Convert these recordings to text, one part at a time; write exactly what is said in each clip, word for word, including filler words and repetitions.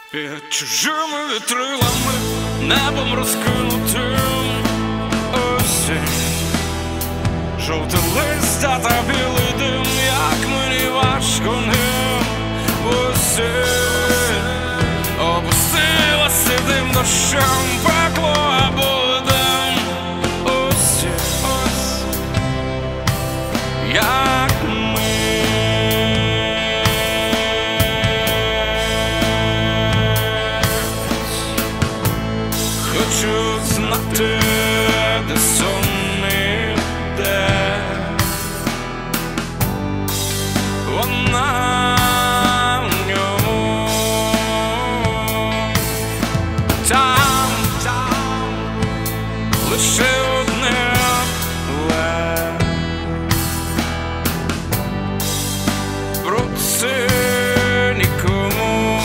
Під чужими вітрилами, небом розкинутим осінь, жовте листя та білий дим, як мені важко ним осінь. Опустилася дим дощем, пекло або дим осінь, як ми. Хочу знати, де сон іде, вона в ньому, там, там лише одне ле, про це нікому.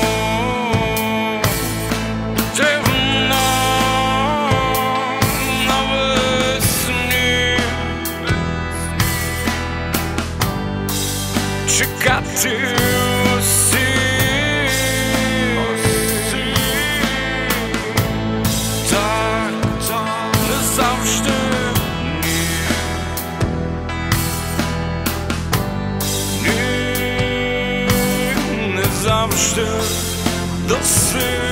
Чекати усі, так, так, не завжди, ні, ні, не завжди до сил.